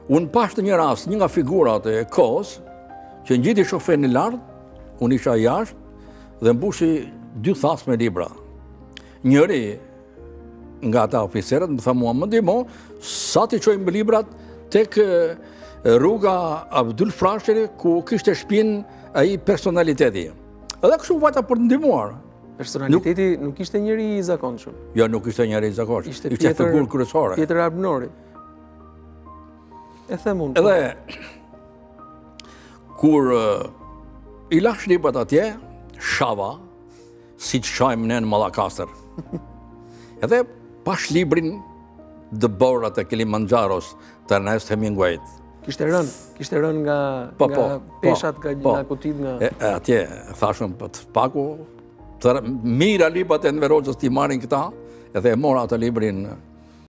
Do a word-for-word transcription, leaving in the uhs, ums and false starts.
Unë pashtë një rast, një nga figurat e kohës, që ngjiti shoferin e lartë, unë isha jashtë dhe mbushi dy thas me libra. Njëri nga ata oficerët më tha mua, më ndihmo, sa ti çojmë librat tek rruga Abdul Frashëri ku kishte shtëpinë ai personaliteti. Edhe kështu vajta për të ndihmuar. Personaliteti nuk ishte njëri i zakonshëm. Jo, nuk ishte njëri i zakonshëm. Ishte figurë kryesore. Pjetër Arbnori. E them unë. Edhe kur i lash librat atje, shava, si që shajmë ne në Mallakastër. Edhe pash librin The Borat e Kilimanjaros të Ernest Hemingwayt. Kishte rënë, kishte rënë nga peshat, nga kutit, nga... Atje, thashëm, të paku, mira librat e Enver Hoxhës t'i marrin këta, edhe e mora atë librin